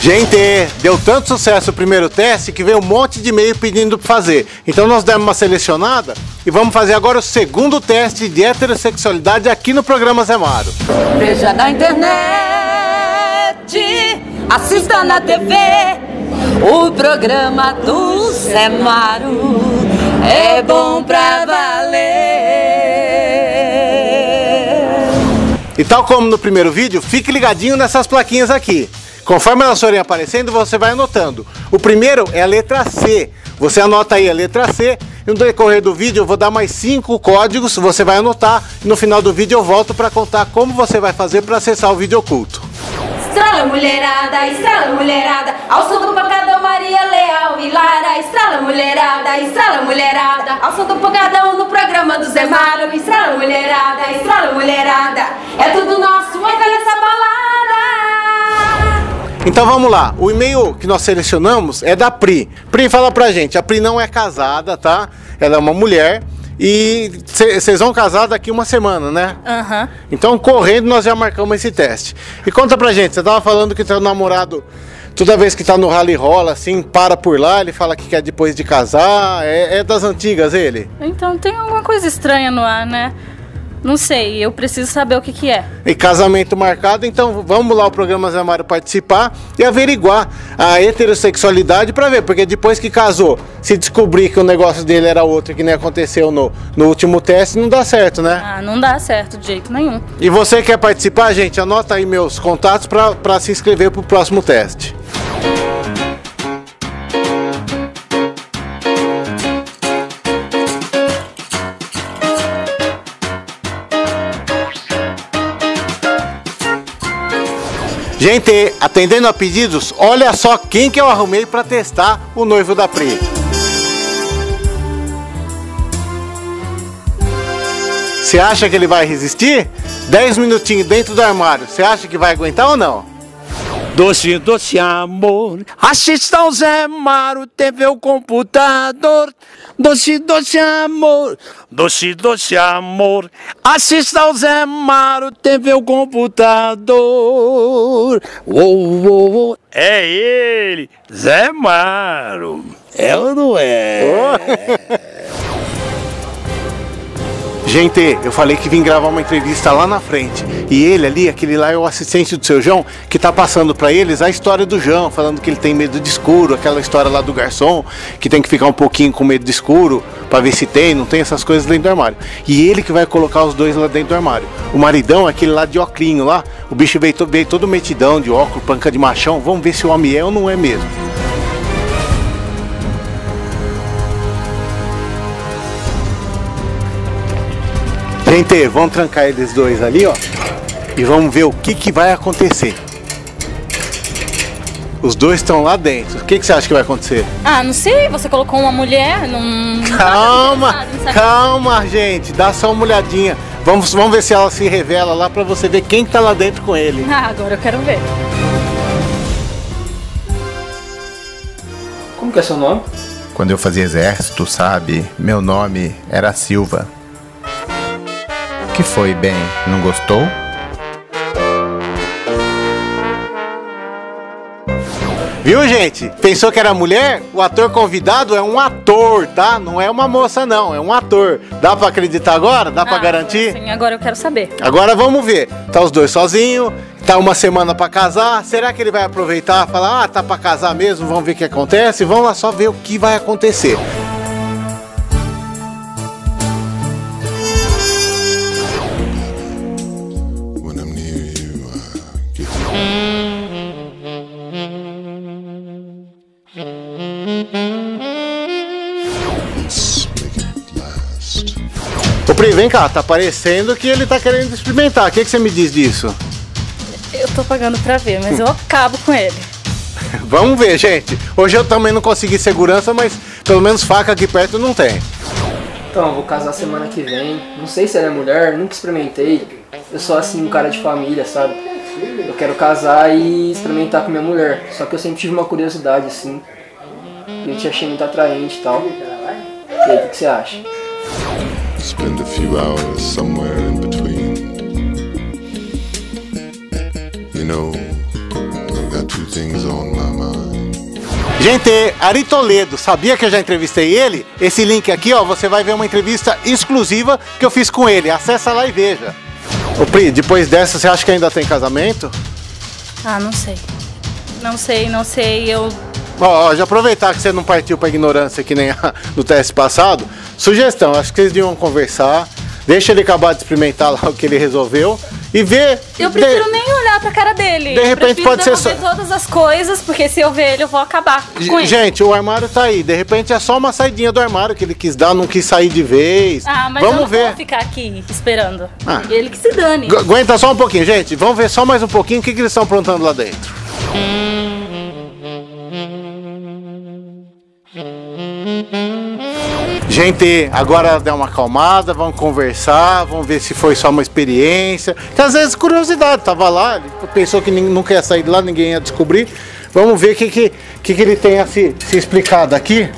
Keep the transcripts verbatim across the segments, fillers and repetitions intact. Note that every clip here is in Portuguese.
Gente, deu tanto sucesso o primeiro teste que veio um monte de e-mail pedindo para fazer. Então nós demos uma selecionada e vamos fazer agora o segundo teste de heterossexualidade aqui no programa Zé Maro. Veja na internet, assista na T V, o programa do Zé Maro é bom pra valer. E tal como no primeiro vídeo, fique ligadinho nessas plaquinhas aqui. Conforme elas forem aparecendo, você vai anotando. O primeiro é a letra C. Você anota aí a letra C. E no decorrer do vídeo eu vou dar mais cinco códigos. Você vai anotar. E no final do vídeo eu volto para contar como você vai fazer para acessar o vídeo oculto. Estrala mulherada, estrala mulherada, ao som do pancadão Maria Leal e Lara. Estrala mulherada, estrala mulherada, ao som do pancadão no programa do Zé Maro. Estrala mulherada, estrala mulherada, é tudo nosso, entra nessa balada. Então vamos lá, o e-mail que nós selecionamos é da Pri. Pri, fala pra gente, a Pri não é casada, tá? Ela é uma mulher e vocês vão casar daqui uma semana, né? Aham. Uhum. Então correndo nós já marcamos esse teste. E conta pra gente, você tava falando que teu namorado, toda vez que tá no rally rola assim, para por lá, ele fala que quer depois de casar, é, é das antigas ele? Então tem alguma coisa estranha no ar, né? Não sei, eu preciso saber o que que é. E casamento marcado, então vamos lá o programa Zé Maro participar e averiguar a heterossexualidade para ver, porque depois que casou, se descobrir que o negócio dele era outro, que nem aconteceu no, no último teste, não dá certo, né? Ah, não dá certo de jeito nenhum. E você quer participar, gente? Anota aí meus contatos para se inscrever para o próximo teste. Gente, atendendo a pedidos, olha só quem que eu arrumei para testar o noivo da Pri. Você acha que ele vai resistir? dez minutinhos dentro do armário, você acha que vai aguentar ou não? Doce, doce amor, assista ao Zé Maro, T V o computador. Doce, doce amor, doce, doce amor, assista ao Zé Maro, T V o computador. Uou, uou, uou. É ele, Zé Maro. É ou não é? Gente, eu falei que vim gravar uma entrevista lá na frente. E ele ali, aquele lá é o assistente do seu João, que tá passando pra eles a história do João, falando que ele tem medo de escuro, aquela história lá do garçom, que tem que ficar um pouquinho com medo de escuro, pra ver se tem, não tem essas coisas dentro do armário. E ele que vai colocar os dois lá dentro do armário. O maridão, aquele lá de óculinho lá, o bicho veio, veio todo metidão de óculos, panca de machão, vamos ver se o homem é ou não é mesmo. Gente, vamos trancar eles dois ali, ó, e vamos ver o que que vai acontecer. Os dois estão lá dentro. O que que você acha que vai acontecer? Ah, não sei, você colocou uma mulher, não... Calma, calma, gente, dá só uma olhadinha. Vamos, vamos ver se ela se revela lá pra você ver quem que tá lá dentro com ele. Ah, agora eu quero ver. Como que é seu nome? Quando eu fazia exército, sabe, meu nome era Silva. Que foi, bem? Não gostou? Viu, gente? Pensou que era mulher? O ator convidado é um ator, tá? Não é uma moça, não. É um ator. Dá pra acreditar agora? Dá pra Ah, garantir? Sim, agora eu quero saber. Agora vamos ver. Tá os dois sozinhos. Tá uma semana pra casar. Será que ele vai aproveitar e falar, ah, tá pra casar mesmo? Vamos ver o que acontece? Vamos lá só ver o que vai acontecer. Ô Pri, vem cá, tá parecendo que ele tá querendo experimentar. O que que você me diz disso? Eu tô pagando pra ver, mas eu acabo com ele. Vamos ver, gente. Hoje eu também não consegui segurança, mas pelo menos faca aqui perto não tem. Então, eu vou casar semana que vem. Não sei se ela é mulher, nunca experimentei. Eu sou assim, um cara de família, sabe? Eu quero casar e experimentar com minha mulher. Só que eu sempre tive uma curiosidade, assim. E eu te achei muito atraente e tal. E aí, o que, que você acha? Spend a few hours somewhere in between. You know, I've got two things on my mind. Gente, Ari Toledo, sabia que eu já entrevistei ele? Esse link aqui, ó, você vai ver uma entrevista exclusiva que eu fiz com ele. Acessa lá e veja. Ô Pri, depois dessa, você acha que ainda tem casamento? Ah, não sei. Não sei, não sei, eu... Ó, ó, já aproveitar que você não partiu pra ignorância que nem a, no teste passado, sugestão, acho que vocês deviam conversar, deixa ele acabar de experimentar lá o que ele resolveu e ver... Eu prefiro de... nem olhar pra cara dele. De repente eu pode ser só... todas as coisas, porque se eu ver ele, eu vou acabar com ele. Gente, o armário tá aí, de repente é só uma saidinha do armário que ele quis dar, não quis sair de vez. Ah, mas vamos eu não ver. vou ficar aqui esperando. Ah. Ele que se dane. Aguenta só um pouquinho, gente, vamos ver só mais um pouquinho o que, que eles estão aprontando lá dentro. Gente, agora dá uma acalmada, vamos conversar, vamos ver se foi só uma experiência. Que às vezes curiosidade, tava lá, ele pensou que nunca ia sair de lá, ninguém ia descobrir. Vamos ver o que, que, que, que ele tem a se, se explicar daqui.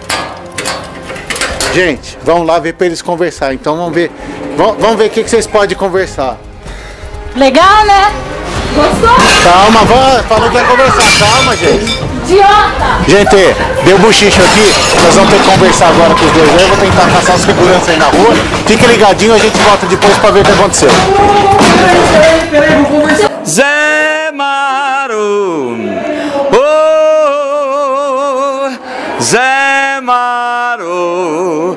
Gente, vamos lá ver para eles conversar. Então vamos ver, vamos, vamos ver o que, que vocês podem conversar. Legal, né? Gostou? Calma, vamos, falou que vai conversar, calma, gente. Idiota! Gente, deu buchicho aqui, nós vamos ter que conversar agora com os dois. Eu vou tentar caçar os segurança aí na rua. Fique ligadinho, a gente volta depois pra ver o que aconteceu. Zé Maro, oh, Zé Maro,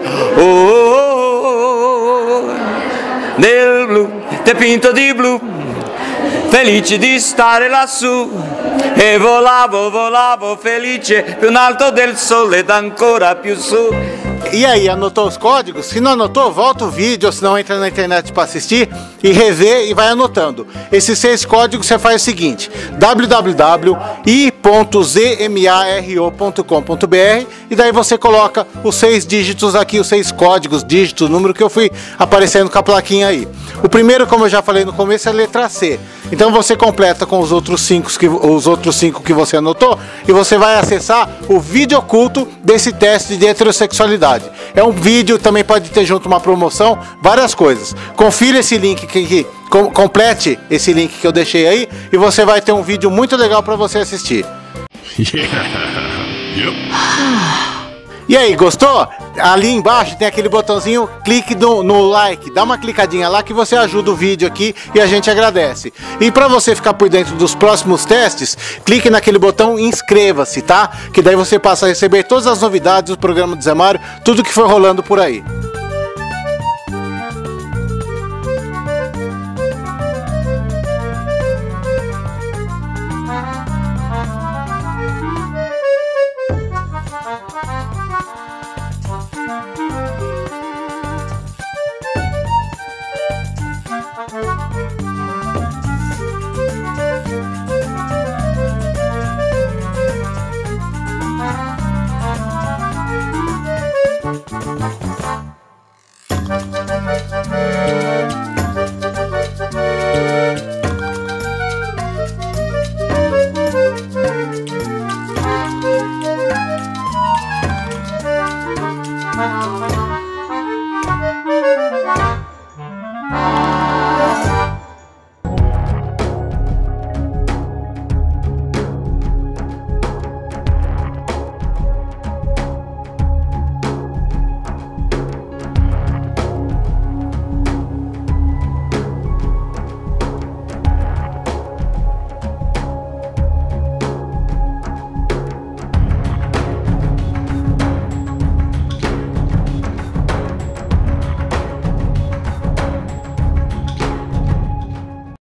oh, nel blu, te pinto di blu, felice di stare lassù. E volavo, volavo felice più in alto del sole ed ancora più su. E aí, anotou os códigos? Se não anotou, volta o vídeo, ou se não entra na internet para assistir e rever e vai anotando. Esses seis códigos você faz o seguinte: w w w ponto i ponto zmaro ponto com ponto b r e daí você coloca os seis dígitos aqui, os seis códigos, dígitos, número que eu fui aparecendo com a plaquinha aí. O primeiro, como eu já falei no começo, é a letra C. Então você completa com os outros cinco que, os outros cinco que você anotou e você vai acessar o vídeo oculto desse teste de heterossexualidade. É um vídeo, também pode ter junto uma promoção, várias coisas. Confira esse link que, que com, complete esse link que eu deixei aí e você vai ter um vídeo muito legal para você assistir. Yeah. Yep. E aí, gostou? Ali embaixo tem aquele botãozinho, clique no, no like, dá uma clicadinha lá que você ajuda o vídeo aqui e a gente agradece. E para você ficar por dentro dos próximos testes, clique naquele botão inscreva-se, tá? Que daí você passa a receber todas as novidades do programa do Zé Maro, tudo que for rolando por aí.